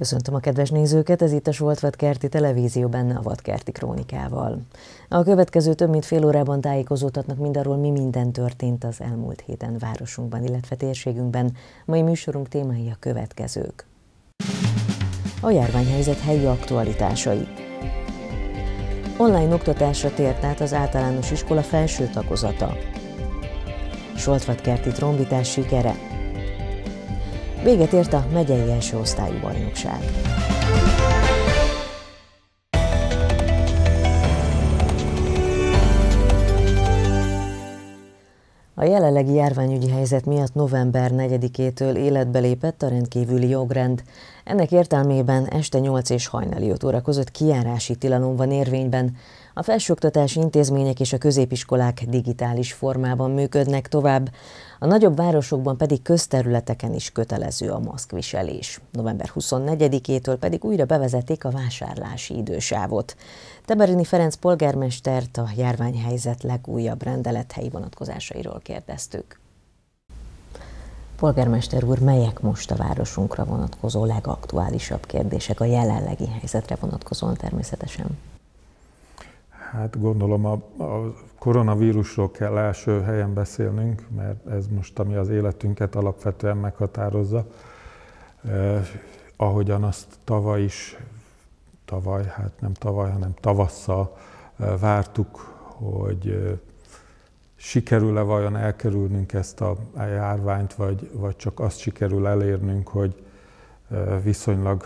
Köszöntöm a kedves nézőket, ez itt a Zsoltvatkerti Televízió, benne a Vadkerti Krónikával. A következő több mint fél órában tájékozódhatnak mindarról, mi minden történt az elmúlt héten városunkban, illetve térségünkben. Mai műsorunk témái a következők. A járványhelyzet helyi aktualitásai. Online oktatásra tért át az általános iskola felső tagozata. Zsoltvatkerti trombitás sikere. Véget ért a megyei első osztályú bajnokság. A jelenlegi járványügyi helyzet miatt november 4-től életbe lépett a rendkívüli jogrend. Ennek értelmében este 8 és hajnali 5 óra között kijárási tilalom van érvényben. A felsőoktatási intézmények és a középiskolák digitális formában működnek tovább, a nagyobb városokban pedig közterületeken is kötelező a maszkviselés. November 24-től pedig újra bevezették a vásárlási idősávot. Temerini Ferenc polgármestert a járványhelyzet legújabb rendelethelyi vonatkozásairól kérdeztük. Polgármester úr, melyek most a városunkra vonatkozó legaktuálisabb kérdések, a jelenlegi helyzetre vonatkozóan természetesen? Hát gondolom a koronavírusról kell első helyen beszélnünk, mert ez most, ami az életünket alapvetően meghatározza. Ahogyan azt hanem tavasszal vártuk, hogy sikerül-e vajon elkerülnünk ezt a járványt, vagy csak azt sikerül elérnünk, hogy viszonylag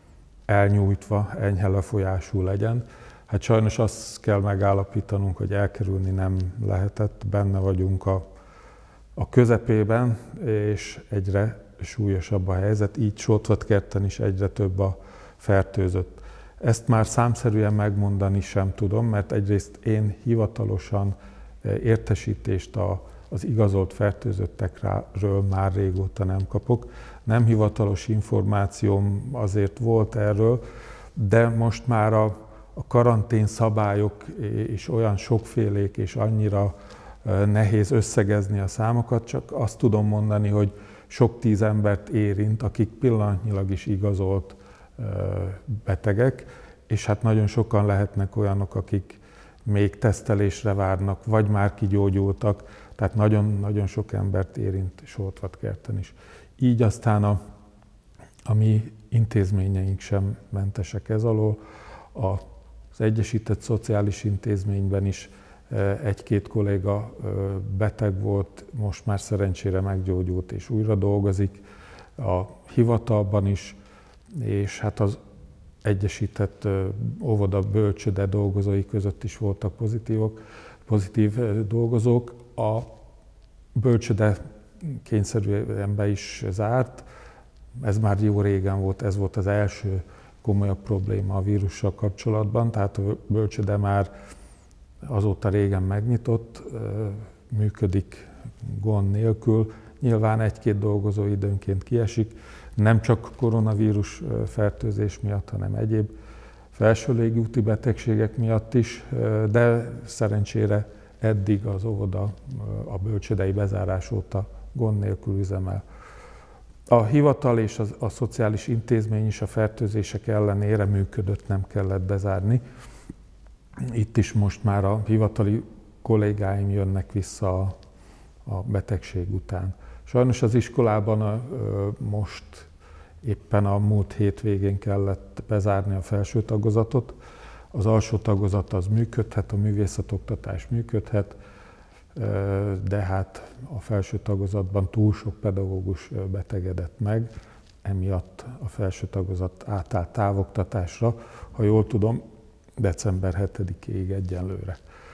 elnyújtva, enyhe lefolyású legyen. Hát sajnos azt kell megállapítanunk, hogy elkerülni nem lehetett, benne vagyunk a közepében, és egyre súlyosabb a helyzet, így Zsoltvatkerten is egyre több a fertőzött. Ezt már számszerűen megmondani sem tudom, mert egyrészt én hivatalosan értesítést az igazolt fertőzöttekről már régóta nem kapok. Nem hivatalos információm azért volt erről, de most már a karantén szabályok is olyan sokfélék, és annyira nehéz összegezni a számokat, csak azt tudom mondani, hogy sok tíz embert érint, akik pillanatnyilag is igazolt betegek, és hát nagyon sokan lehetnek olyanok, akik még tesztelésre várnak, vagy már kigyógyultak, tehát nagyon-nagyon sok embert érint Zsoltvatkerten is. Így aztán a mi intézményeink sem mentesek ez alól. Az Egyesített Szociális Intézményben is egy-két kolléga beteg volt, most már szerencsére meggyógyult és újra dolgozik, a hivatalban is, és hát az Egyesített Óvoda bölcsőde dolgozói között is voltak pozitív dolgozók. A bölcsőde kényszerűen be is zárt, ez már jó régen volt, ez volt az első komolyabb probléma a vírussal kapcsolatban, tehát a bölcsőde már azóta régen megnyitott, működik gond nélkül. Nyilván egy-két dolgozó időnként kiesik, nem csak koronavírus fertőzés miatt, hanem egyéb felső légúti betegségek miatt is, de szerencsére eddig az óvoda a bölcsődei bezárás óta gond nélkül üzemel. A hivatal és a szociális intézmény is a fertőzések ellenére működött, nem kellett bezárni. Itt is most már a hivatali kollégáim jönnek vissza a betegség után. Sajnos az iskolában most éppen a múlt hétvégén kellett bezárni a felső tagozatot. Az alsó tagozat az működhet, a művészetoktatás működhet, de hát a felső tagozatban túl sok pedagógus betegedett meg, emiatt a felső tagozat átállt távoktatásra, ha jól tudom, december 7-ig egyenlőre.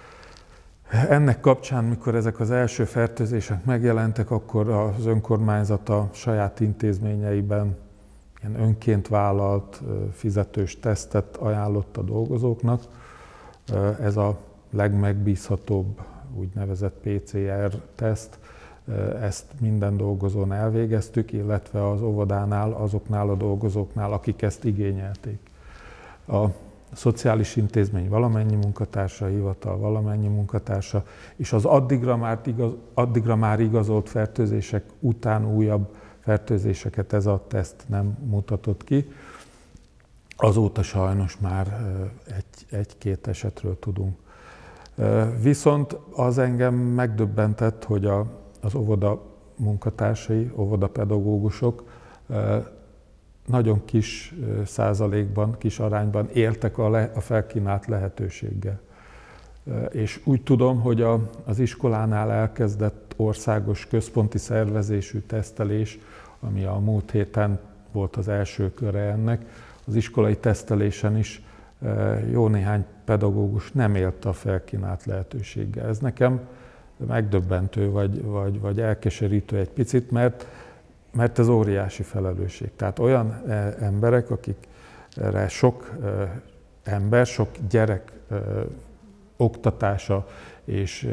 Ennek kapcsán, mikor ezek az első fertőzések megjelentek, akkor az önkormányzat a saját intézményeiben ilyen önként vállalt fizetős tesztet ajánlott a dolgozóknak. Ez a legmegbízhatóbb úgynevezett PCR-teszt, ezt minden dolgozón elvégeztük, illetve az óvodánál, azoknál a dolgozóknál, akik ezt igényelték. A szociális intézmény valamennyi munkatársa, a hivatal valamennyi munkatársa, és az addigra már igazolt fertőzések után újabb fertőzéseket ez a teszt nem mutatott ki. azóta sajnos már egy-két esetről tudunk. Viszont az engem megdöbbentett, hogy az óvoda munkatársai, óvodapedagógusok nagyon kis százalékban, kis arányban éltek a felkínált lehetőséggel. És úgy tudom, hogy az iskolánál elkezdett országos központi szervezésű tesztelés, ami a múlt héten volt az első köre ennek, az iskolai tesztelésen is jó néhány pedagógus nem élt a felkínált lehetőséggel. Ez nekem megdöbbentő, vagy elkeserítő egy picit, mert ez óriási felelősség. Tehát olyan emberek, akikre sok ember, sok gyerek oktatása és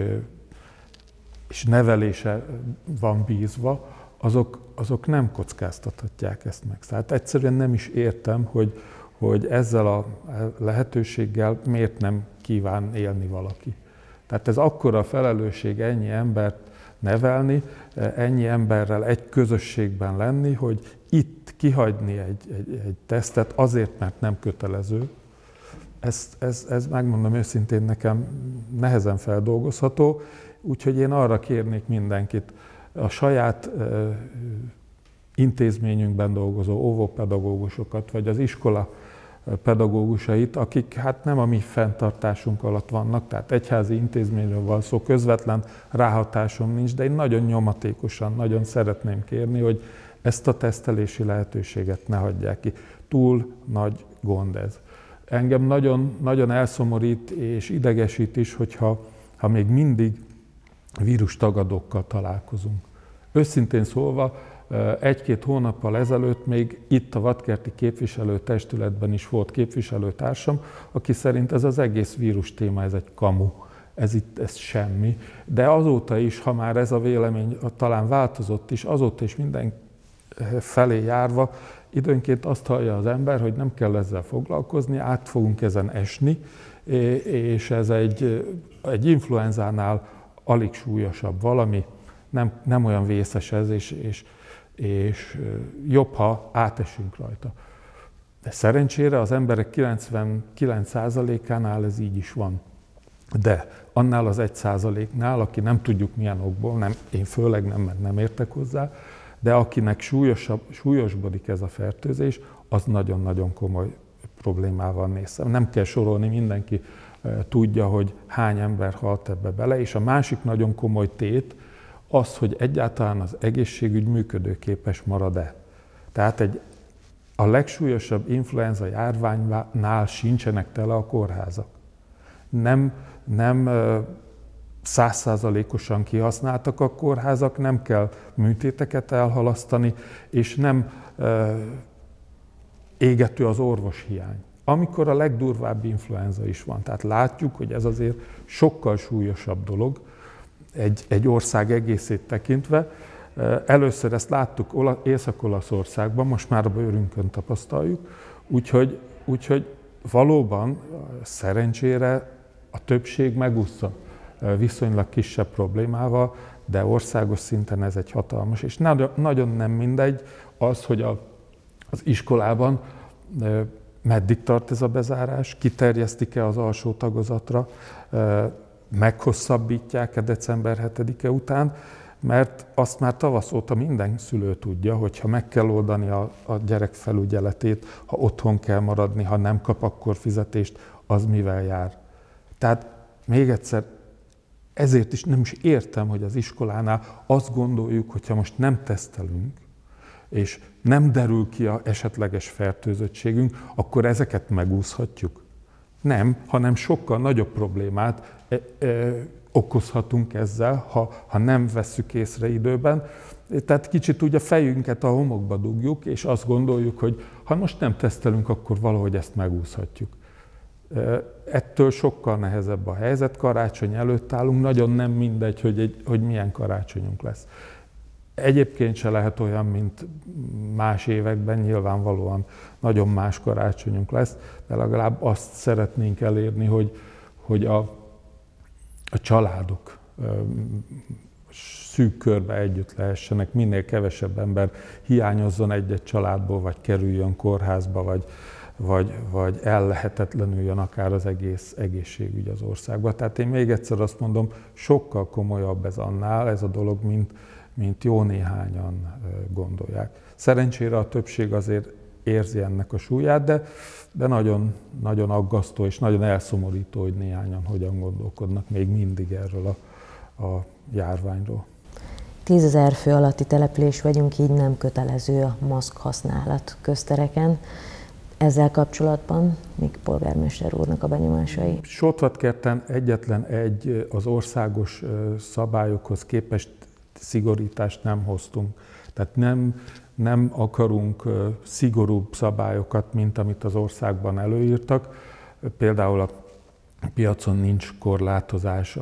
nevelése van bízva, azok nem kockáztathatják ezt meg. Tehát egyszerűen nem is értem, hogy ezzel a lehetőséggel miért nem kíván élni valaki. Tehát ez akkora felelősség ennyi embert nevelni, ennyi emberrel egy közösségben lenni, hogy itt kihagyni egy tesztet azért, mert nem kötelező. Ez megmondom őszintén, nekem nehezen feldolgozható, úgyhogy én arra kérnék mindenkit, a saját intézményünkben dolgozó óvópedagógusokat, vagy az iskola pedagógusait, akik hát nem a mi fenntartásunk alatt vannak, tehát egyházi intézményről van szó, közvetlen ráhatásom nincs, de én nagyon nyomatékosan, nagyon szeretném kérni, hogy ezt a tesztelési lehetőséget ne hagyják ki. Túl nagy gond ez. Engem nagyon, nagyon elszomorít és idegesít is, hogyha még mindig vírustagadókkal találkozunk. Őszintén szólva, egy-két hónappal ezelőtt még itt a Vadkerti képviselőtestületben is volt képviselőtársam, aki szerint ez az egész vírus téma, ez egy kamu, ez semmi. De azóta is, ha már ez a vélemény talán változott is, azóta is minden felé járva, időnként azt hallja az ember, hogy nem kell ezzel foglalkozni, át fogunk ezen esni, és ez egy influenzánál alig súlyosabb valami, nem olyan vészes ez, és jobb, ha átesünk rajta. De szerencsére az emberek 99%-ánál ez így is van. De annál az 1%-nál, aki nem tudjuk milyen okból, én főleg nem, mert nem értek hozzá, de akinek súlyosbodik ez a fertőzés, az nagyon-nagyon komoly problémával néz szembe. Nem kell sorolni, mindenki tudja, hogy hány ember halt ebbe bele, és a másik nagyon komoly tét az, hogy egyáltalán az egészségügy működőképes marad-e. Tehát a legsúlyosabb influenza járványnál sincsenek tele a kórházak. Nem 100%-osan kihasználtak a kórházak, nem kell műtéteket elhalasztani, és nem égető az orvoshiány. Amikor a legdurvább influenza is van. Tehát látjuk, hogy ez azért sokkal súlyosabb dolog egy ország egészét tekintve. Először ezt láttuk Észak-Olaszországban, most már a bőrünkön tapasztaljuk, úgyhogy valóban szerencsére a többség megúszza viszonylag kisebb problémával, de országos szinten ez egy hatalmas, és nagyon nem mindegy az, hogy az iskolában meddig tart ez a bezárás, kiterjesztik-e az alsó tagozatra, meghosszabbítják-e december 7-e után, mert azt már tavasz óta minden szülő tudja, hogy ha meg kell oldani a gyerek felügyeletét, ha otthon kell maradni, ha nem kap akkor fizetést, az mivel jár. Tehát még egyszer, ezért is nem is értem, hogy az iskolánál azt gondoljuk, hogy ha most nem tesztelünk, és nem derül ki az esetleges fertőzöttségünk, akkor ezeket megúszhatjuk. Nem, hanem sokkal nagyobb problémát okozhatunk ezzel, ha nem vesszük észre időben. Tehát kicsit úgy a fejünket a homokba dugjuk, és azt gondoljuk, hogy ha most nem tesztelünk, akkor valahogy ezt megúszhatjuk. Ettől sokkal nehezebb a helyzet, karácsony előtt állunk, nagyon nem mindegy, hogy milyen karácsonyunk lesz. Egyébként se lehet olyan, mint más években, nyilvánvalóan nagyon más karácsonyunk lesz, de legalább azt szeretnénk elérni, hogy a családok szűk körbe együtt lehessenek, minél kevesebb ember hiányozzon egy-egy családból, vagy kerüljön kórházba, vagy ellehetetlenüljön akár az egész egészségügy az országban. Tehát én még egyszer azt mondom, sokkal komolyabb ez a dolog, mint jó néhányan gondolják. Szerencsére a többség azért érzi ennek a súlyát, de nagyon, nagyon aggasztó és nagyon elszomorító, hogy néhányan hogyan gondolkodnak még mindig erről a járványról. 10 000 fő alatti település vagyunk, így nem kötelező a maszk használat köztereken. Ezzel kapcsolatban mik polgármester úrnak a benyomásai? Sotvatkerten egyetlen egy az országos szabályokhoz képest szigorítást nem hoztunk. Tehát nem akarunk szigorúbb szabályokat, mint amit az országban előírtak. Például a piacon nincs korlátozás,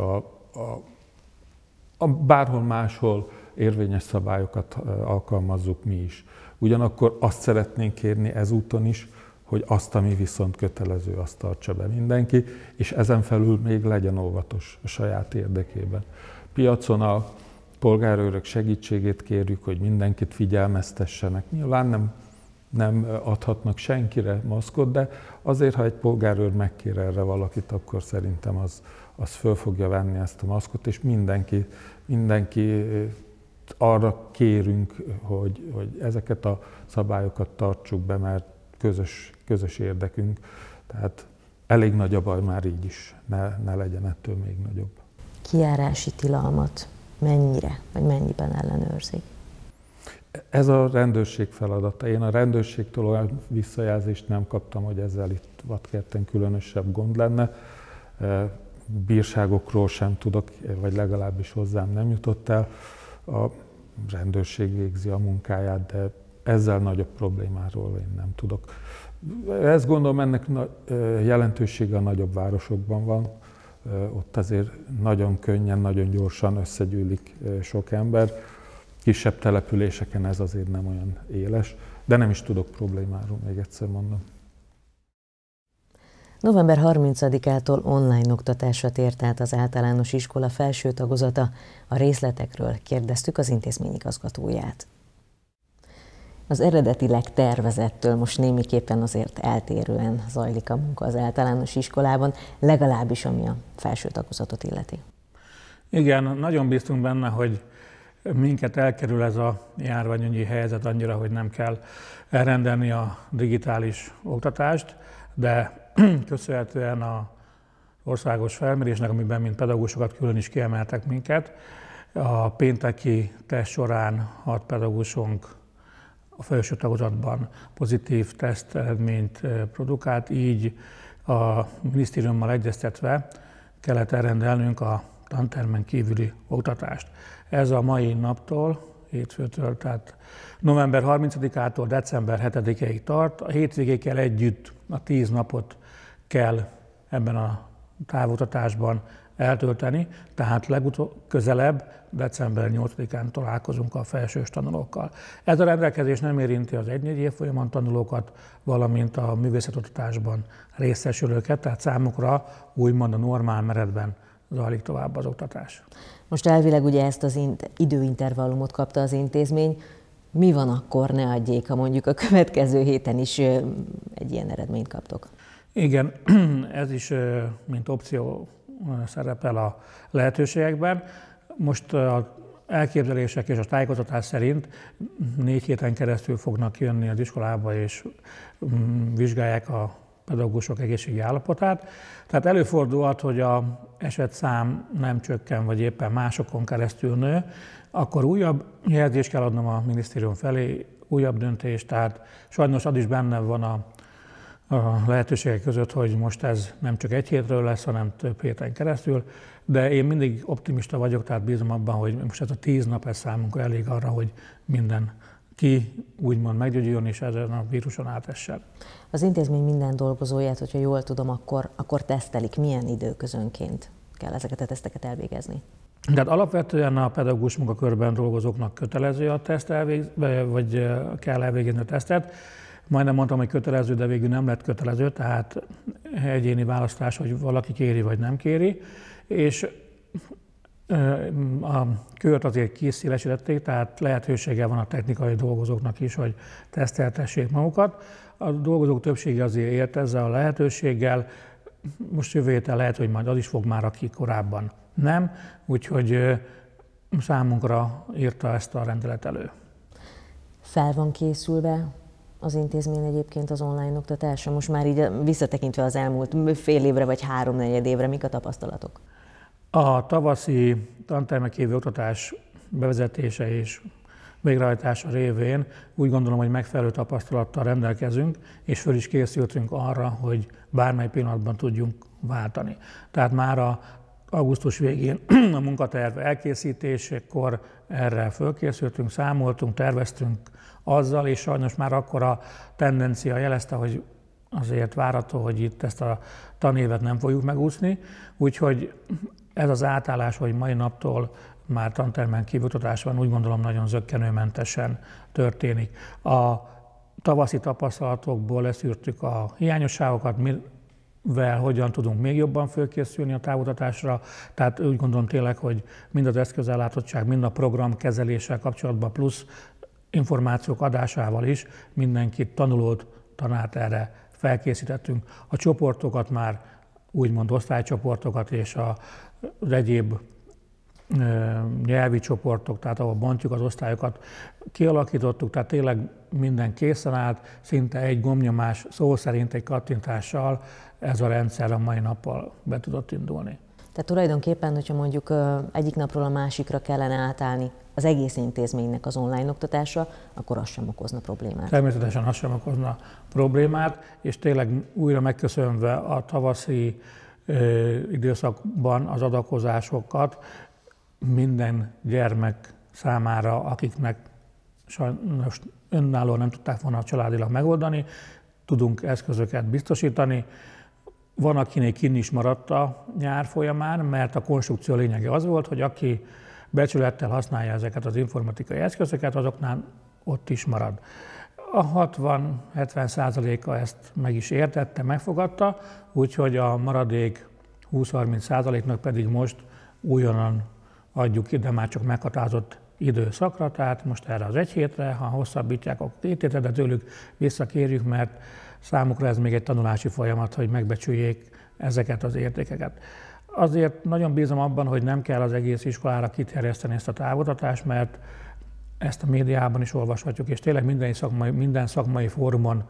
bárhol máshol érvényes szabályokat alkalmazzuk mi is. Ugyanakkor azt szeretnénk kérni ezúton is, hogy azt, ami viszont kötelező, azt tartsa be mindenki, és ezen felül még legyen óvatos a saját érdekében. Piacon a polgárőrök segítségét kérjük, hogy mindenkit figyelmeztessenek. Nyilván nem adhatnak senkire maszkot, de azért, ha egy polgárőr megkér erre valakit, akkor szerintem az föl fogja venni ezt a maszkot, és mindenki arra kérünk, hogy ezeket a szabályokat tartsuk be, mert közös érdekünk. Tehát elég nagy a baj már így is, ne legyen ettől még nagyobb. Kijárási tilalmat mennyire, vagy mennyiben ellenőrzik? Ez a rendőrség feladata. Én a rendőrségtől olyan visszajelzést nem kaptam, hogy ezzel itt Vatkerten különösebb gond lenne. Bírságokról sem tudok, vagy legalábbis hozzám nem jutott el. A rendőrség végzi a munkáját, de ezzel nagyobb problémáról én nem tudok. Ezt gondolom, ennek jelentősége a nagyobb városokban van. Ott azért nagyon könnyen, nagyon gyorsan összegyűlik sok ember. Kisebb településeken ez azért nem olyan éles, de nem is tudok problémáról, még egyszer mondom. November 30-ától online oktatásra tért át az általános iskola felső tagozata. A részletekről kérdeztük az intézmény igazgatóját. Az eredetileg tervezettől most némiképpen azért eltérően zajlik a munka az általános iskolában, legalábbis ami a felső tagozatot illeti. Igen, nagyon bíztunk benne, hogy minket elkerül ez a járványügyi helyzet annyira, hogy nem kell elrendelni a digitális oktatást, de köszönhetően az országos felmérésnek, amiben mint pedagógusokat külön is kiemeltek minket, a pénteki teszt során 6 pedagógusunk a felső tagozatban pozitív teszt eredményt produkált, így a minisztériummal egyeztetve kellett elrendelnünk a tantermen kívüli oktatást. Ez a mai naptól, hétfőtől, tehát november 30-ától december 7-ig tart. A hétvégékkel együtt a 10 napot kell ebben a távoktatásban eltölteni, tehát legközelebb december 8-án találkozunk a felsős tanulókkal. Ez a rendelkezés nem érinti az 1-4 évfolyamon tanulókat, valamint a művészetoktatásban részesülőket, tehát számukra úgymond a normál menetben zajlik tovább az oktatás. Most elvileg ugye ezt az időintervallumot kapta az intézmény. Mi van akkor, ne adjék, ha mondjuk a következő héten is egy ilyen eredményt kaptok? Igen, ez is mint opció szerepel a lehetőségekben. Most az elképzelések és a tájékoztatás szerint 4 héten keresztül fognak jönni az iskolába és vizsgálják a pedagógusok egészségi állapotát. Tehát előfordulhat, hogy az esetszám nem csökken, vagy éppen másokon keresztül nő, akkor újabb jelzést kell adnom a minisztérium felé, újabb döntést, tehát sajnos az is benne van a lehetőségek között, hogy most ez nem csak 1 hétről lesz, hanem több héten keresztül, de én mindig optimista vagyok, tehát bízom abban, hogy most ez a 10 nap ez számunkra elég arra, hogy mindenki úgymond meggyógyuljon és ezen a víruson átessen. Az intézmény minden dolgozóját, hogyha jól tudom, akkor tesztelik. Milyen időközönként kell ezeket a teszteket elvégezni? Tehát alapvetően a pedagógus munkakörben dolgozóknak kötelező a teszt vagy kell elvégezni a tesztet. Majdnem mondtam, hogy kötelező, de végül nem lett kötelező, tehát egyéni választás, hogy valaki kéri vagy nem kéri. És A kört azért kiszélesítették, tehát lehetősége van a technikai dolgozóknak is, hogy teszteltessék magukat. A dolgozók többsége azért ért ezzel a lehetőséggel. Most jövő héten lehet, hogy majd az is fog már, aki korábban nem. Úgyhogy számunkra írta ezt a rendelet elő. Fel van készülve az intézmény egyébként az online oktatásra? Most már így visszatekintve az elmúlt fél évre vagy 3-4 évre, mik a tapasztalatok? A tavaszi tantermek kívüli oktatás bevezetése és végrehajtása révén úgy gondolom, hogy megfelelő tapasztalattal rendelkezünk, és föl is készültünk arra, hogy bármely pillanatban tudjunk váltani. Tehát már a augusztus végén a munkaterv elkészítésekor erre fölkészültünk, számoltunk, terveztünk azzal, és sajnos már akkor a tendencia jelezte, hogy azért várható, hogy itt ezt a tanévet nem fogjuk megúszni, úgyhogy ez az átállás, hogy mai naptól már tantermen kívül oktatás van, úgy gondolom nagyon zökkenőmentesen történik. A tavaszi tapasztalatokból leszűrtük a hiányosságokat, mivel hogyan tudunk még jobban fölkészülni a távoktatásra, tehát úgy gondolom tényleg, hogy mind az eszközellátottság, mind a program kezeléssel kapcsolatban plusz információk adásával is mindenkit, tanulót, tanárt erre felkészítettünk. A csoportokat már úgymond osztálycsoportokat és az egyéb nyelvi csoportok, tehát ahol bontjuk az osztályokat, kialakítottuk, tehát tényleg minden készen állt, szinte egy gombnyomás, szó szerint egy kattintással ez a rendszer a mai nappal be tudott indulni. Tehát tulajdonképpen, hogyha mondjuk egyik napról a másikra kellene átállni az egész intézménynek az online oktatásra, akkor az sem okozna problémát. Természetesen az sem okozna problémát, és tényleg újra megköszönve a tavaszi időszakban az adakozásokat, minden gyermek számára, akiknek sajnos önállóan nem tudták volna családilag megoldani, tudunk eszközöket biztosítani. Van, akinek kinn is maradt a nyár folyamán, mert a konstrukció lényege az volt, hogy aki becsülettel használja ezeket az informatikai eszközöket, azoknál ott is marad. A 60-70%-a ezt meg is értette, megfogadta, úgyhogy a maradék 20-30%-nak pedig most újonnan adjuk ki, de már csak meghatározott időszakra, tehát most erre az egy hétre, ha hosszabbítják, akkor 2 hétre, de tőlük visszakérjük, mert számukra ez még egy tanulási folyamat, hogy megbecsüljék ezeket az értékeket. Azért nagyon bízom abban, hogy nem kell az egész iskolára kiterjeszteni ezt a távoktatást, mert ezt a médiában is olvashatjuk, és tényleg minden szakmai fórumon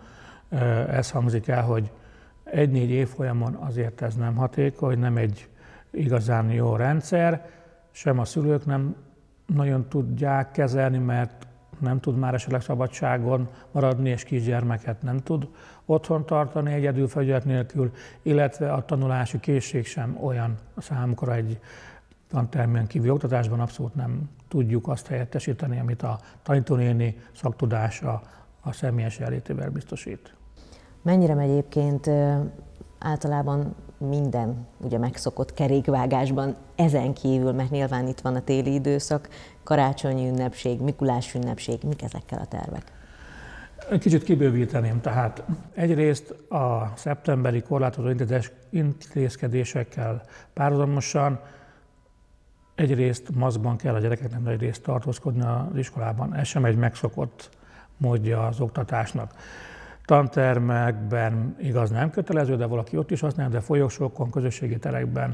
ez hangzik el, hogy 1-4 évfolyamon azért ez nem hatékony, nem egy igazán jó rendszer, sem a szülők nem nagyon tudják kezelni, mert nem tud már esetleg szabadságon maradni, és kisgyermeket nem tud otthon tartani egyedül felügyelet nélkül, illetve a tanulási készség sem olyan számukra egy tantermen kívüli oktatásban, abszolút nem tudjuk azt helyettesíteni, amit a tanítónéni szaktudása a személyes jelenlétével biztosít. Mennyire megy egyébként általában minden ugye megszokott kerékvágásban ezen kívül, mert nyilván itt van a téli időszak, karácsonyi ünnepség, Mikulás ünnepség, mik ezekkel a tervek? Kicsit kibővíteném, tehát egyrészt a szeptemberi korlátozó intézkedésekkel párhuzamosan egyrészt maszkban kell a gyerekeknek egyrészt tartózkodni az iskolában, ez sem egy megszokott módja az oktatásnak. Tantermekben igaz nem kötelező, de valaki ott is használja, de folyosókon, közösségi terekben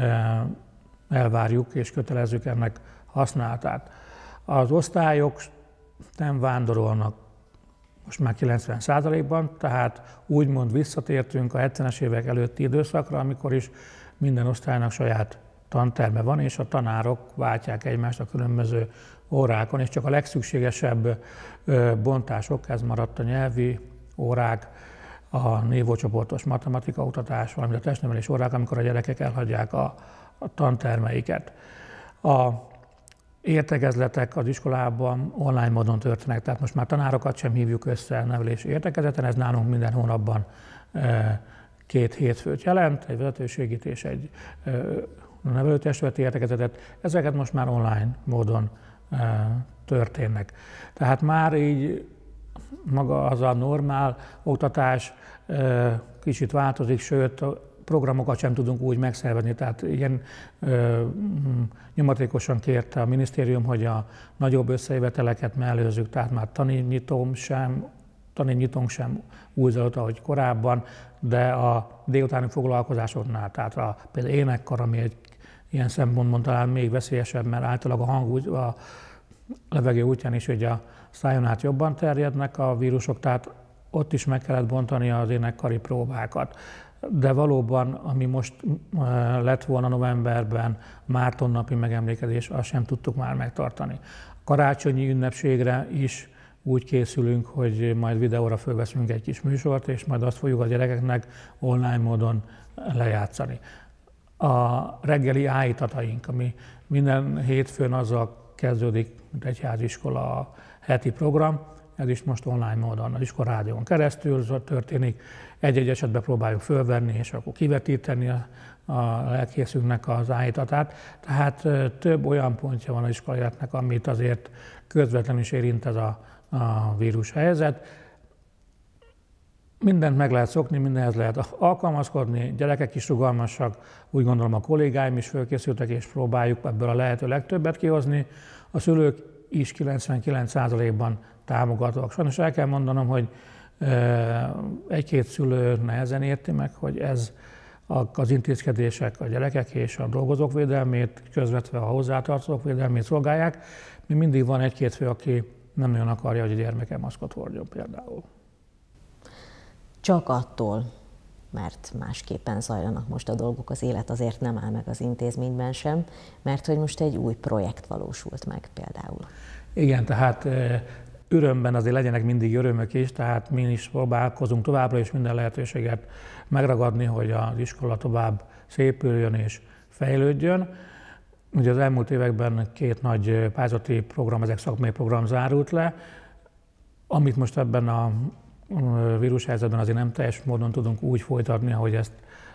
elvárjuk és kötelezzük ennek használatát. Az osztályok nem vándorolnak most már 90%-ban, tehát úgymond visszatértünk a 70-es évek előtti időszakra, amikor is minden osztálynak saját tanterme van, és a tanárok váltják egymást a különböző órákon, és csak a legszükségesebb bontások, ez maradt a nyelvi órák, a névócsoportos matematika oktatás, valamint a testnevelés órák, amikor a gyerekek elhagyják a tantermeiket. A értekezletek az iskolában online módon történnek, tehát most már tanárokat sem hívjuk össze nevelési értekezleten, ez nálunk minden hónapban 2 hétfőt jelent, egy vezetőségit és egy nevelőtestületi értekezletet, ezeket most már online módon történnek. Tehát már így maga az a normál oktatás kicsit változik, sőt programokat sem tudunk úgy megszervezni. Tehát ilyen nyomatékosan kérte a minisztérium, hogy a nagyobb összejöveteleket mellőzzük, tehát már tanévnyitónk sem úgy zajlott, ahogy korábban, de a délutáni foglalkozásoknál, tehát például énekkar, ami egy ilyen szempontból talán még veszélyesebb, mert általában a levegő útján is ugye a szájon át jobban terjednek a vírusok, tehát ott is meg kellett bontani az énekkari próbákat. De valóban, ami most lett volna novemberben, Márton napi megemlékezés, azt sem tudtuk már megtartani. A karácsonyi ünnepségre is úgy készülünk, hogy majd videóra fölveszünk egy kis műsort, és majd azt fogjuk a gyerekeknek online módon lejátszani. A reggeli állítataink, ami minden hétfőn azzal kezdődik, mint egyháziskola a heti program, ez is most online módon, az iskolárádión keresztül történik. Egy-egy esetben próbáljuk fölvenni, és akkor kivetíteni a lelkészünknek az állítatát. Tehát több olyan pontja van az iskola életnek, amit azért közvetlenül is érint ez a vírus helyzet. Mindent meg lehet szokni, mindenhez lehet alkalmazkodni, gyerekek is rugalmasak, úgy gondolom a kollégáim is fölkészültek, és próbáljuk ebből a lehető legtöbbet kihozni. A szülők is 99%-ban támogatóak. Sajnos el kell mondanom, hogy egy-két szülő nehezen érti meg, hogy ez az intézkedések a gyerekek és a dolgozók védelmét, közvetve a hozzátartozók védelmét szolgálják. Még mindig van egy-két fő, aki nem nagyon akarja, hogy a gyermeke maszkot hordjon például. Csak attól, mert másképpen zajlanak most a dolgok, az élet azért nem áll meg az intézményben sem, mert hogy most egy új projekt valósult meg például. Igen, tehát örömben azért legyenek mindig örömök is, tehát mi is próbálkozunk továbbra is minden lehetőséget megragadni, hogy az iskola tovább szépüljön és fejlődjön. Ugye az elmúlt években 2 nagy pályázati program, ezek szakmai program zárult le, amit most ebben a vírushelyzetben azért nem teljes módon tudunk úgy folytatni, ahogy ezt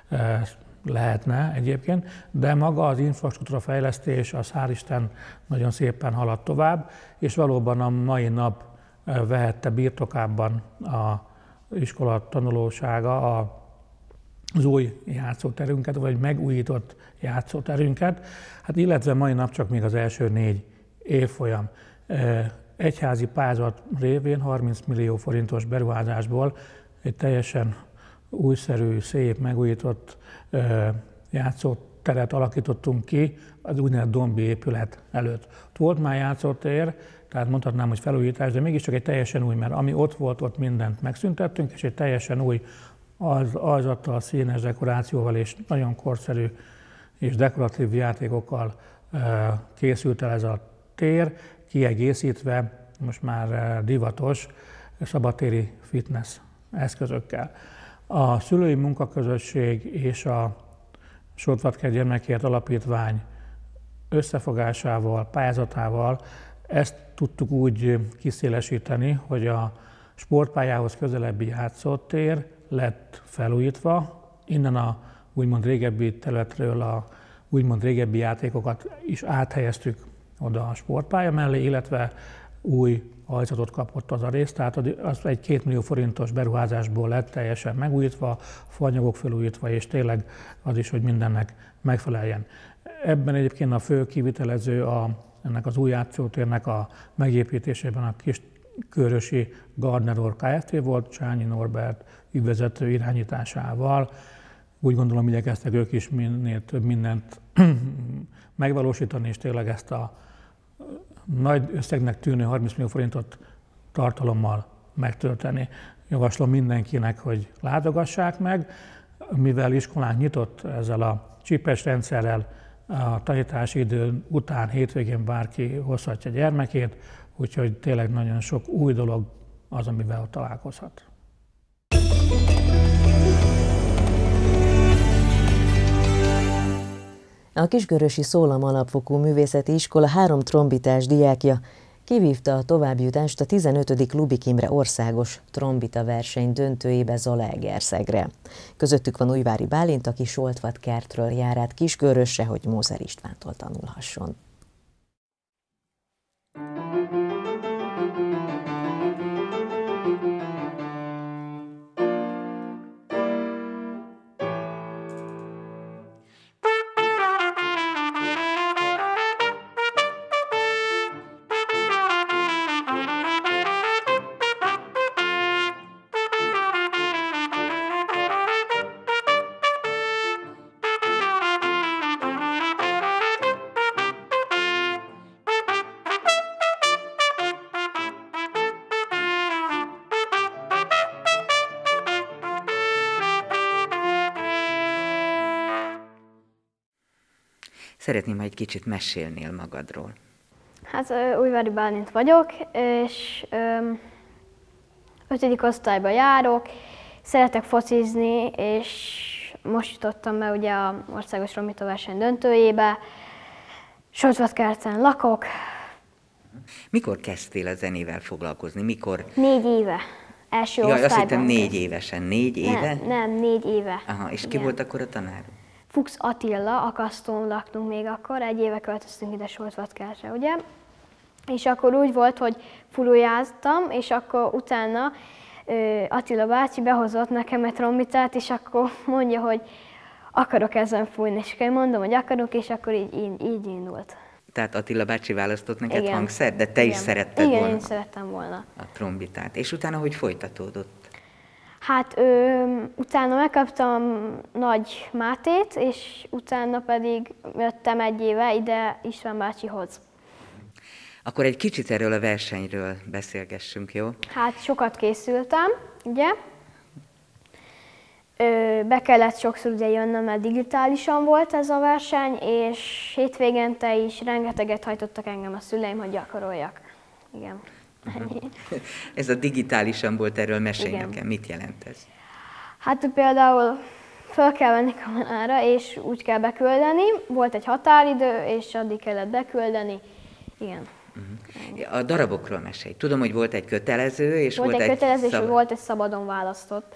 lehetne egyébként, de maga az infrastruktúra fejlesztés, az hál' Isten nagyon szépen halad tovább, és valóban a mai nap vehette birtokában az iskola tanulósága az új játszóterünket, vagy megújított játszóterünket, hát illetve mai nap csak még az első 4 évfolyam. Egyházi pályázat révén 30 millió forintos beruházásból egy teljesen újszerű, szép, megújított játszóteret alakítottunk ki az úgynevezett Dombi épület előtt. Ott volt már játszótér, tehát mondhatnám, hogy felújítás, de mégiscsak egy teljesen új, mert ami ott volt, ott mindent megszüntettünk, és egy teljesen új alzattal, színes dekorációval és nagyon korszerű és dekoratív játékokkal készült el ez a tér, kiegészítve most már divatos szabadtéri fitness eszközökkel. A szülői munkaközösség és a Sortvatker Gyermekért Alapítvány összefogásával, pályázatával ezt tudtuk úgy kiszélesíteni, hogy a sportpályához közelebbi játszótér lett felújítva, innen a úgymond régebbi területről a úgymond régebbi játékokat is áthelyeztük oda a sportpálya mellé, illetve új ajzatot kapott az a rész, tehát az egy 2 millió forintos beruházásból lett teljesen megújítva, faanyagok felújítva, és tényleg az is, hogy mindennek megfeleljen. Ebben egyébként a fő kivitelező ennek az új játszótérnek a megépítésében a Kiskörösi Gardner Orr Kft. Volt, Csányi Norbert ügyvezető irányításával. Úgy gondolom, igyekeztek ők is minél több mindent megvalósítani, és tényleg ezt a nagy összegnek tűnő 30 millió forintot tartalommal megtölteni. Javaslom mindenkinek, hogy látogassák meg, mivel iskolánk nyitott ezzel a csipes rendszerrel, a tanítási idő után hétvégén bárki hozhatja gyermekét, úgyhogy tényleg nagyon sok új dolog az, amivel ott találkozhat. A Kisgörösi Szólam Alapfokú Művészeti Iskola 3 trombitás diákja kivívta a továbbjutást a 15. Lubik Imre országos trombita verseny döntőjébe Zalaegerszegre. Közöttük van Újvári Bálint, aki Soltvatkertről jár át Kisgörösre, hogy Mózer Istvántól tanulhasson. Szeretném, ha egy kicsit mesélnél magadról. Hát Újvári Bálint vagyok, és 5. osztályba járok, szeretek focizni, és most jutottam be ugye a országos trombita verseny döntőjébe. Soltvatkerten lakok. Mikor kezdtél a zenével foglalkozni? Mikor? 4 éve. Első osztályban. Azt hittem 4 évesen. 4 éve? Nem, 4 éve. Aha, és ki Igen. volt akkor a tanár? Fuchs Attila, Akasztón laktunk még akkor, 1 éve költöztünk ide Soltvatkertre, ugye? És akkor úgy volt, hogy fulujáztam, és akkor utána Attila bácsi behozott nekem egy trombitát, és akkor mondja, hogy akarok ezen fújni, és akkor én mondom, hogy akarok, és akkor így indult. Tehát Attila bácsi választott neked Igen. hangszert, de te is szeretted Igen, volna én szerettem volna. a trombitát. És utána hogy folytatódott? Hát utána megkaptam Nagy Mátét, és utána pedig jöttem 1 éve ide István bácsihoz. Akkor egy kicsit erről a versenyről beszélgessünk, jó? Hát sokat készültem, ugye? Be kellett sokszor ugye jönnöm, mert digitálisan volt ez a verseny, és hétvégente is rengeteget hajtottak engem a szüleim, hogy gyakoroljak. Igen. Ez a digitálisan volt, erről mesélj Igen. nekem. Mit jelent ez? Hát például fel kell venni kamerára, és úgy kell beküldeni. Volt egy határidő, és addig kellett beküldeni. Igen. A darabokról mesélj. Tudom, hogy volt egy kötelező, és Volt egy kötelező, és volt egy szabadon választott.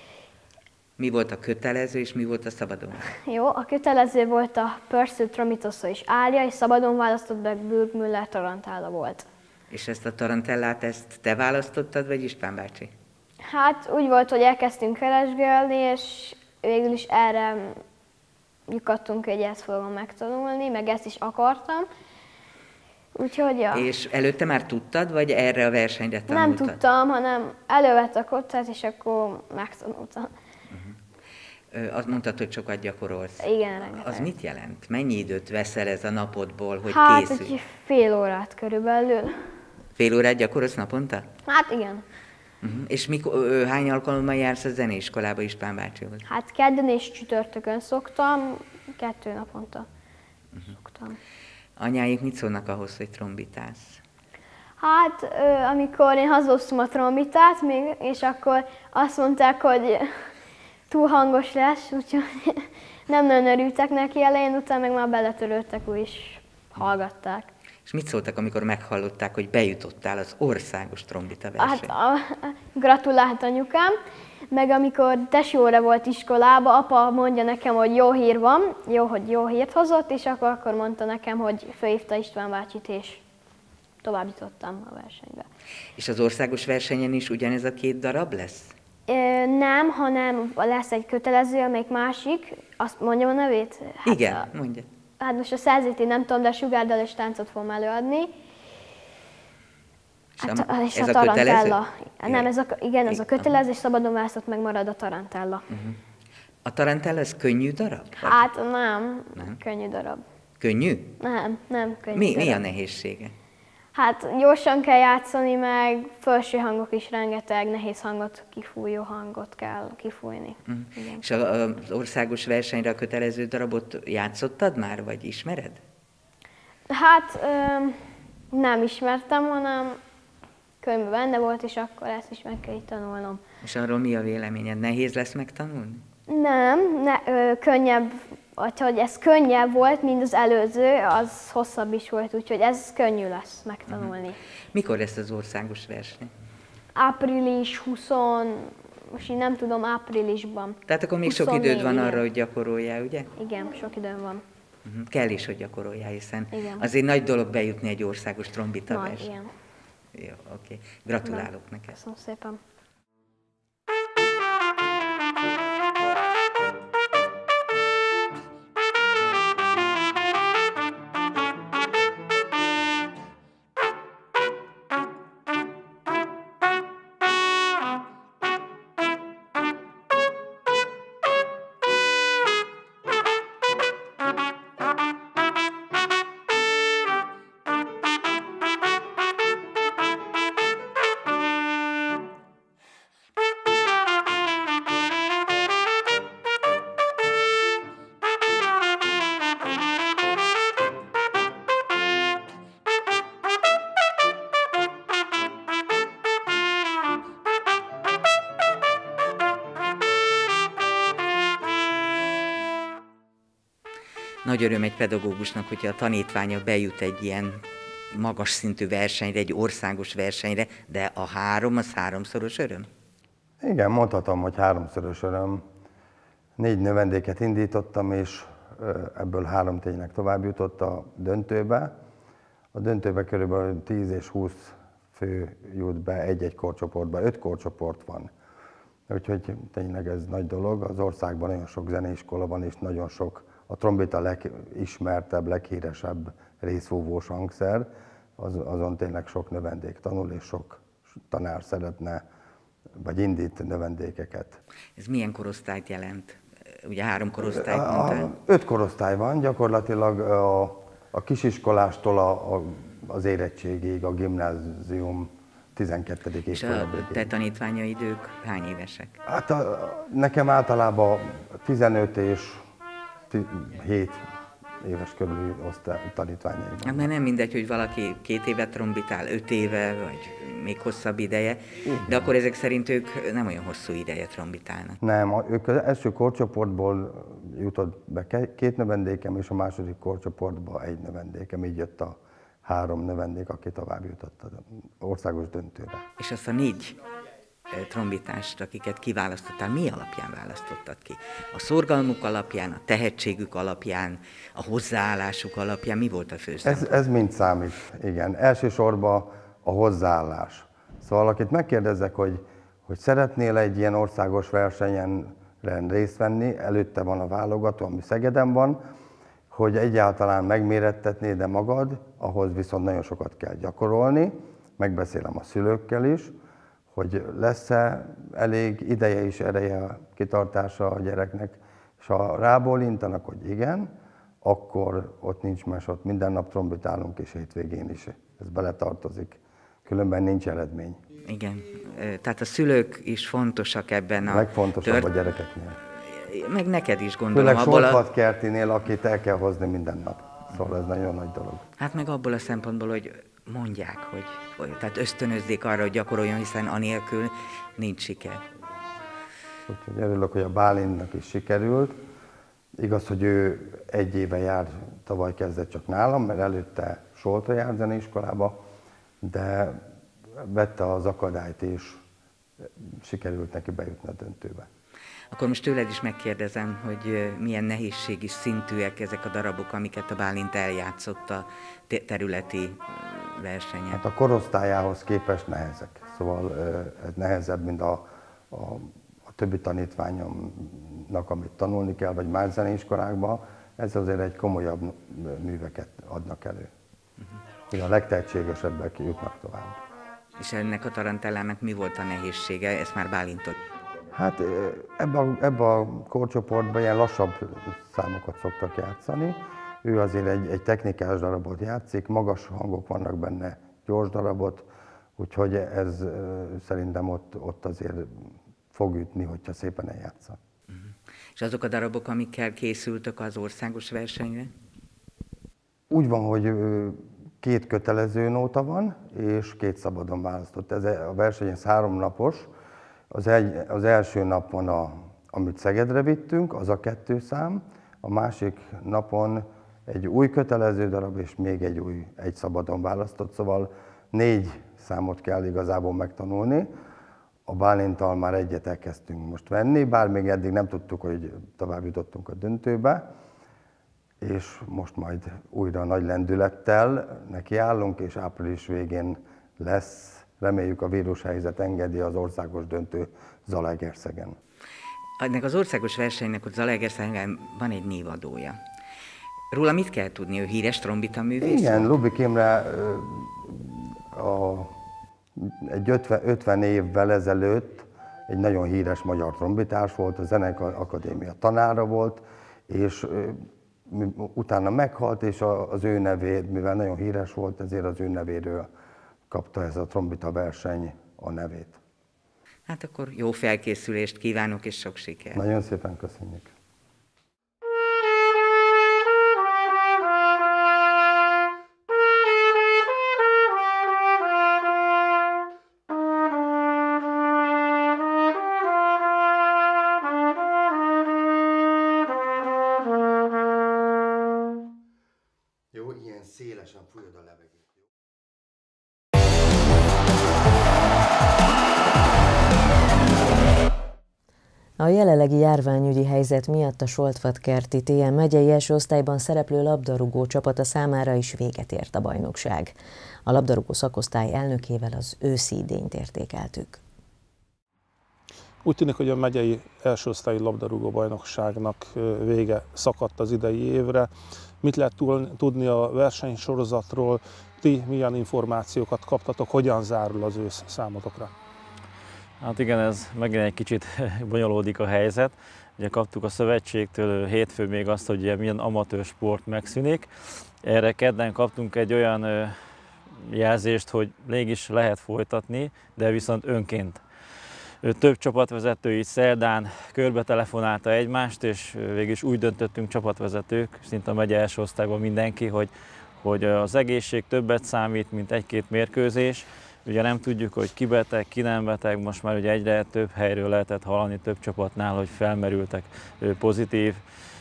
Mi volt a kötelező, és mi volt a szabadon? Jó, a kötelező volt a Pursuit, Tromitoso és Ália, és szabadon választott meg Burgmüller Tarantella volt. És ezt a tarantellát, ezt te választottad, vagy István bácsi? Hát úgy volt, hogy elkezdtünk keresgélni, és végül is erre lyukadtunk, hogy ezt fogom megtanulni, meg ezt is akartam. Úgyhogy ja. És előtte már tudtad, vagy erre a versenyre tanultad? Nem tudtam, hanem elővett a kottát, és akkor megtanultam. Azt mondtad, hogy sokat gyakorolsz. Igen, rengeteg. Az mit jelent? Mennyi időt veszel ez a napodból, hogy Hát készülj? egy fél órát körülbelül. Fél órát gyakorolsz naponta? Hát igen. És hány alkalommal jársz a zeneiskolába István bácsihoz? Hát kedden és csütörtökön szoktam, 2 naponta szoktam. Anyáik mit szólnak ahhoz, hogy trombitálsz? Hát amikor én hazahoztam a trombitát, és akkor azt mondták, hogy túl hangos lesz, úgyhogy nem nagyon örültek neki elején, utána meg már beletörődtek, úgy is hallgatták. És mit szóltak, amikor meghallották, hogy bejutottál az országos trombita Hát versenyre? gratulált anyukám, meg amikor tesóra volt iskolába, apa mondja nekem, hogy jó hír van, jó, hogy jó hírt hozott, és akkor mondta nekem, hogy fölhívta István bácsit, és tovább jutottam a versenybe. És az országos versenyen is ugyanez a 2 darab lesz? Nem, hanem lesz egy kötelező, amelyik másik, azt mondjam a nevét? Hát Igen, mondja. Hát most a szerzét én nem tudom, de Sugárdal és táncot fogom előadni. És ez a a kötelező? Tarantella. Nem, ez a kötelező, és szabadon választott megmarad a Tarantella. A tarantella, ez könnyű darab? Hát nem, könnyű darab. Könnyű? Nem könnyű Mi darab. a nehézsége? Hát gyorsan kell játszani, meg felső hangok is rengeteg, nehéz hangot, kifújó hangot kell kifújni. Igen. És az országos versenyre a kötelező darabot játszottad már, vagy ismered? Hát nem ismertem, hanem könyvben benne volt, és akkor ezt is meg kell így tanulnom. És arról mi a véleményed? Nehéz lesz megtanulni? Nem, könnyebb, vagy hogy ez könnyebb volt, mint az előző, az hosszabb is volt, úgyhogy ez könnyű lesz megtanulni. Mikor lesz az országos verseny? Április 20, most én nem tudom, áprilisban. Tehát akkor még sok időd van igen. arra, hogy gyakoroljál, ugye? Igen, sok időm van. Kell is, hogy gyakoroljál, hiszen Igen. azért nagy dolog bejutni egy országos trombita Nagy, versenyre. igen. Jó, oké. Gratulálok neked. Köszönöm szépen. nagy öröm egy pedagógusnak, hogyha a tanítványa bejut egy ilyen magas szintű versenyre, egy országos versenyre, de a 3 az 3-szoros öröm? Igen, mondhatom, hogy 3-szoros öröm. 4 növendéket indítottam, és ebből 3 tényleg tovább jutott a döntőbe. A döntőbe körülbelül 10 és 20 fő jut be egy-egy korcsoportba, 5 korcsoport van. Úgyhogy tényleg ez nagy dolog. Az országban nagyon sok zeneiskola van, és nagyon sok, a trombita legismertebb, leghíresebb részfúvós hangszer, azon tényleg sok növendék tanul, és sok tanár szeretne, vagy indít növendékeket. Ez milyen korosztályt jelent? Ugye 3 korosztályt mondtál? 5 korosztály van, gyakorlatilag a kisiskolástól az érettségig, a gimnázium 12. És a te tanítványaid, ők hány évesek? Hát nekem általában 15 és 7 éves körüli tanítványaim van. Hát mert nem mindegy, hogy valaki 2 évet trombitál, 5 éve, vagy még hosszabb ideje, igen. De akkor ezek szerint ők nem olyan hosszú ideje trombitálnak. Nem, ők az első korcsoportból jutott be 2 növendékem, és a második korcsoportba 1 növendékem, így jött a 3 növendék, aki tovább jutott az országos döntőre. És azt a 4 trombitást, akiket kiválasztottál, mi alapján választottad ki? A szorgalmuk alapján, a tehetségük alapján, a hozzáállásuk alapján? Mi volt a fő szempont? Ez mind számít, igen. Elsősorban a hozzáállás. Szóval akit megkérdezek, hogy szeretnél egy ilyen országos versenyen részt venni, előtte van a válogató, ami Szegeden van, hogy egyáltalán megmérettetnéd magad, ahhoz viszont nagyon sokat kell gyakorolni, megbeszélem a szülőkkel is, hogy lesz-e elég ideje és ereje, kitartása a gyereknek, és ha rábólintanak, hogy igen, akkor ott nincs mes, ott minden nap trombitálunk, és hétvégén is ez beletartozik. Különben nincs eredmény. Igen, tehát a szülők is fontosak ebben a... Legfontosabb a gyerekeknél. Meg neked is gondolom. Főleg sorthatkertinél, akit el kell hozni minden nap. Szóval ez nagyon nagy dolog. Hát meg abból a szempontból, hogy mondják, hogy tehát ösztönözzék arra, hogy gyakoroljon, hiszen anélkül nincs siker. Úgyhogy örülök, hogy a Bálintnak is sikerült. Igaz, hogy ő 1 éve jár, tavaly kezdett csak nálam, mert előtte Soltra járt zeneiskolába, de vette az akadályt és sikerült neki bejutni a döntőbe. Akkor most tőled is megkérdezem, hogy milyen nehézségi szintűek ezek a darabok, amiket a Bálint eljátszott a területi versenyen? Hát a korosztályához képest nehezek. Szóval ez nehezebb, mint a többi tanítványomnak, amit tanulni kell, vagy más zeneiskolákban. Ez azért egy komolyabb műveket adnak elő. A legtehetségesebbek jutnak tovább. És ennek a tarantellának mi volt a nehézsége? Ezt már Bálintot. Hát ebbe a korcsoportban ilyen lassabb számokat szoktak játszani. Ő azért egy technikás darabot játszik, magas hangok vannak benne, gyors darabot, úgyhogy ez szerintem ott azért fog ütni, hogyha szépen eljátsza. És azok a darabok, amikkel készültök az országos versenyre? Úgy van, hogy 2 kötelező nóta van, és 2 szabadon választott. Ez a verseny 3 napos. Az első napon, amit Szegedre vittünk, az a 2 szám, a másik napon egy új kötelező darab, és még egy szabadon választott, szóval 4 számot kell igazából megtanulni. A Bálinttal már egyet elkezdtünk most venni, bár még eddig nem tudtuk, hogy tovább jutottunk a döntőbe, és most majd újra nagy lendülettel nekiállunk, és április végén lesz, reméljük a vírushelyzet engedi, az országos döntő Zalaegerszegen. Ennek az országos versenynek ott Zalaegerszegen van egy névadója. Róla mit kell tudni? Ő híres trombita művész? Igen, Lubik Imre egy 50 évvel ezelőtt egy nagyon híres magyar trombitás volt, a Zenekakadémia tanára volt, és utána meghalt, és az ő nevét, mivel nagyon híres volt, ezért az ő nevéről kapta ez a trombita verseny a nevét. Hát akkor jó felkészülést kívánok, és sok sikert! Nagyon szépen köszönjük! A jelenlegi járványügyi helyzet miatt a Soltvat-kerti TM megyei első osztályban szereplő labdarúgó csapata számára is véget ért a bajnokság. A labdarúgó szakosztály elnökével az őszi idényt értékeltük. Úgy tűnik, hogy a megyei első osztályi labdarúgó bajnokságnak vége szakadt az idei évre. Mit lehet tudni a versenysorozatról? Ti milyen információkat kaptatok, hogyan zárul az ősz számotokra? Hát igen, ez megint egy kicsit bonyolódik a helyzet. Ugye kaptuk a szövetségtől hétfőn még azt, hogy ugye milyen amatőr sport megszűnik. Erre kedden kaptunk egy olyan jelzést, hogy mégis lehet folytatni, de viszont önként. Több csapatvezető így szerdán körbe telefonálta egymást, és végülis úgy döntöttünk csapatvezetők, szinte a megye első osztályban mindenki, hogy az egészség többet számít, mint egy-két mérkőzés. Ugye nem tudjuk, hogy ki beteg, ki nem beteg, most már ugye egyre több helyről lehetett hallani több csapatnál, hogy felmerültek pozitív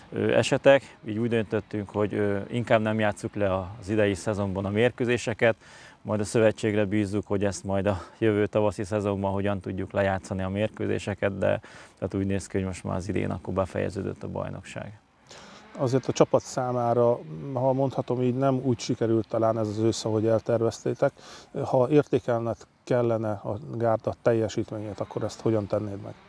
esetek. Így úgy döntöttünk, hogy inkább nem játsszuk le az idei szezonban a mérkőzéseket, majd a szövetségre bízzuk, hogy ezt majd a jövő tavaszi szezonban hogyan tudjuk lejátszani a mérkőzéseket, de tehát úgy néz ki, hogy most már az idén akkor befejeződött a bajnokság. Azért a csapat számára, ha mondhatom így, nem úgy sikerült talán ez az ősz, ahogy elterveztétek. Ha értékelned kellene a gárda teljesítményét, akkor ezt hogyan tennéd meg?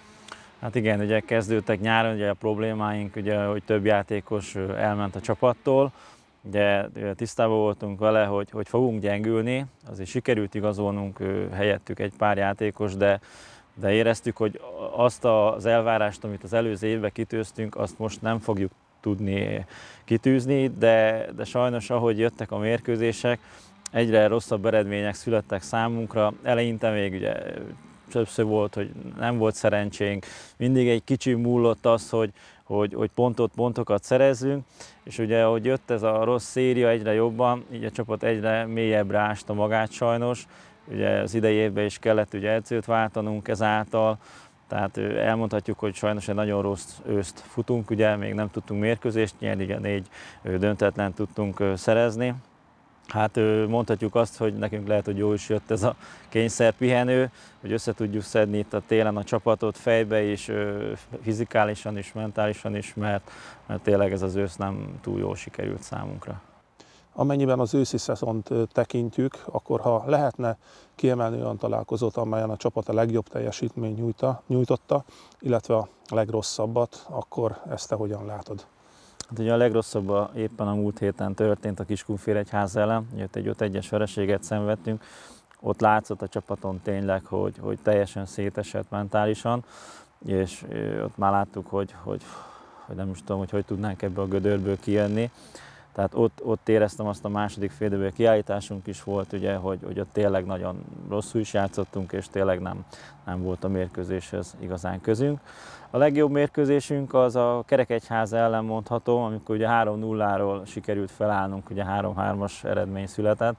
Hát igen, ugye kezdődtek nyáron, ugye a problémáink, ugye, hogy több játékos elment a csapattól. Ugye tisztában voltunk vele, hogy fogunk gyengülni, azért sikerült igazolnunk helyettük egy pár játékos, de éreztük, hogy azt az elvárást, amit az előző évben kitűztünk, azt most nem fogjuk tudni kitűzni, de sajnos ahogy jöttek a mérkőzések, egyre rosszabb eredmények születtek számunkra. Eleinte még ugye többször volt, hogy nem volt szerencsénk, mindig egy kicsi múlott az, hogy pontokat szerezzünk, és ugye ahogy jött ez a rossz széria egyre jobban, így a csapat egyre mélyebbre ásta magát sajnos. Ugye az idei évben is kellett ugye edzőt váltanunk ezáltal, tehát elmondhatjuk, hogy sajnos egy nagyon rossz őszt futunk, ugye még nem tudtunk mérkőzést nyerni, ugye 4 döntetlen tudtunk szerezni. Hát mondhatjuk azt, hogy nekünk lehet, hogy jó is jött ez a kényszerpihenő, hogy össze tudjuk szedni itt a télen a csapatot fejbe is, fizikálisan is, mentálisan is, mert tényleg ez az ősz nem túl jól sikerült számunkra. Amennyiben az őszi szezont tekintjük, akkor ha lehetne kiemelni olyan találkozót, amelyen a csapat a legjobb teljesítményt nyújtotta, illetve a legrosszabbat, akkor ezt te hogyan látod? Hát ugye a legrosszabb éppen a múlt héten történt a Kiskunfélegyház ellen, egy 5-1-es vereséget szenvedtünk. Ott látszott a csapaton tényleg, hogy teljesen szétesett mentálisan, és ott már láttuk, hogy nem is tudom, hogy tudnánk ebből a gödörből kijönni. Tehát ott éreztem azt, a második félidőben kiállításunk is volt, ugye, hogy ott tényleg nagyon rosszul is játszottunk, és tényleg nem volt a mérkőzéshez igazán közünk. A legjobb mérkőzésünk az a Kerekegyház ellen mondható, amikor ugye 3-0-ról sikerült felállnunk, ugye 3-3-as eredmény született.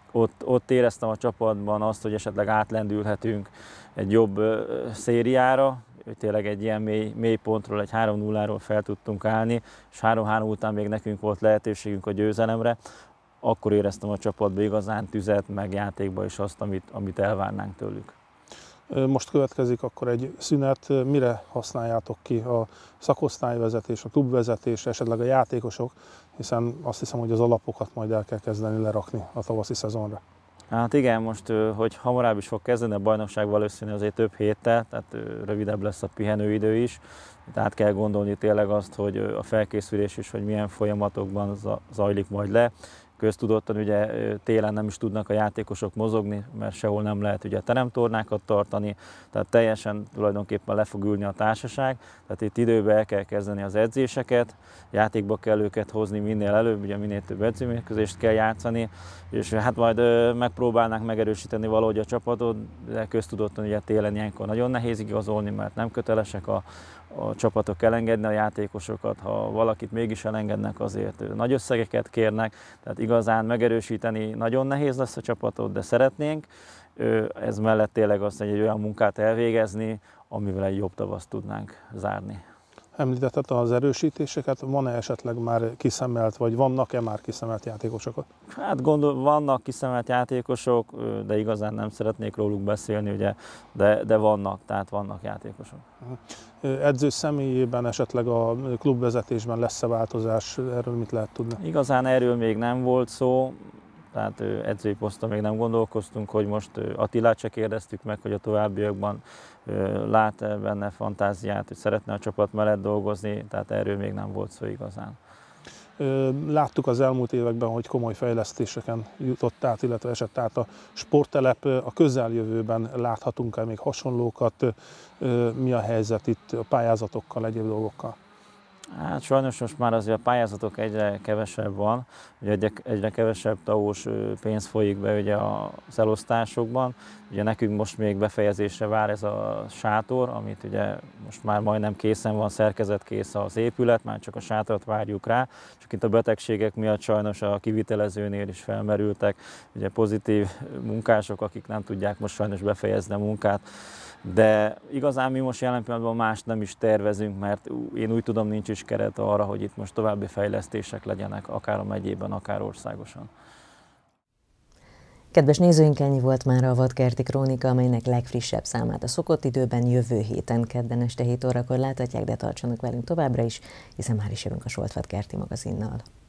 Ott éreztem a csapatban azt, hogy esetleg átlendülhetünk egy jobb szériára, hogy tényleg egy ilyen mély pontról, egy 3-0-ról fel tudtunk állni, és 3-3 után még nekünk volt lehetőségünk a győzelemre, akkor éreztem a csapatban igazán tüzet, meg játékban is azt, amit elvárnánk tőlük. Most következik akkor egy szünet, mire használjátok ki a szakosztályvezetés, a klubvezetés, esetleg a játékosok, hiszen azt hiszem, hogy az alapokat majd el kell kezdeni lerakni a tavaszi szezonra. Hát igen, most, hogy hamarabb is fog kezdeni a bajnokság, valószínűleg azért több héttel, tehát rövidebb lesz a pihenőidő is. Tehát kell gondolni tényleg azt, hogy a felkészülés is, hogy milyen folyamatokban zajlik majd le. Köztudottan ugye télen nem is tudnak a játékosok mozogni, mert sehol nem lehet ugye teremtornákat tartani, tehát teljesen tulajdonképpen le fog ülni a társaság, tehát itt időben el kell kezdeni az edzéseket, játékba kell őket hozni minél előbb, ugye minél több edzőmérkőzést kell játszani, és hát majd megpróbálnánk megerősíteni valahogy a csapatot, de köztudottan ugye télen ilyenkor nagyon nehéz igazolni, mert nem kötelesek a csapatok elengedni a játékosokat, ha valakit mégis elengednek, azért nagy összegeket kérnek, tehát igazán megerősíteni nagyon nehéz lesz a csapatot, de szeretnénk. Ez mellett tényleg azt, hogy egy olyan munkát elvégezni, amivel egy jobb tavaszt tudnánk zárni. Említetted az erősítéseket, van-e esetleg már kiszemelt, vagy vannak-e már kiszemelt játékosok? Hát vannak kiszemelt játékosok, de igazán nem szeretnék róluk beszélni, ugye, de vannak, tehát vannak játékosok. Edző személyében esetleg a klubvezetésben lesz-e változás, erről mit lehet tudni? Igazán erről még nem volt szó, tehát edzői poszton még nem gondolkoztunk, hogy most Attilát se kérdeztük meg, hogy a továbbiakban lát benne fantáziát, hogy szeretne a csapat mellett dolgozni, tehát erről még nem volt szó igazán. Láttuk az elmúlt években, hogy komoly fejlesztéseken jutott át, illetve esett át a sporttelep. A közeljövőben láthatunk-e még hasonlókat? Mi a helyzet itt a pályázatokkal, egyéb dolgokkal? Hát sajnos most már azért a pályázatok egyre kevesebb van, ugye egyre kevesebb TAO-s pénz folyik be ugye az elosztásokban. Ugye nekünk most még befejezésre vár ez a sátor, amit ugye most már majdnem készen van, szerkezetkész az épület, már csak a sátrat várjuk rá. Csak itt a betegségek miatt sajnos a kivitelezőnél is felmerültek ugye pozitív munkások, akik nem tudják most sajnos befejezni a munkát. De igazán mi most jelen pillanatban mást nem is tervezünk, mert én úgy tudom, nincs is keret arra, hogy itt most további fejlesztések legyenek, akár a megyében, akár országosan. Kedves nézőink, ennyi volt már a Vadkerti Krónika, amelynek legfrissebb számát a szokott időben jövő héten kedden este 7 órakor láthatják, de tartsanak velünk továbbra is, hiszen már is jövünk a Soltvat Kerti magazinnal.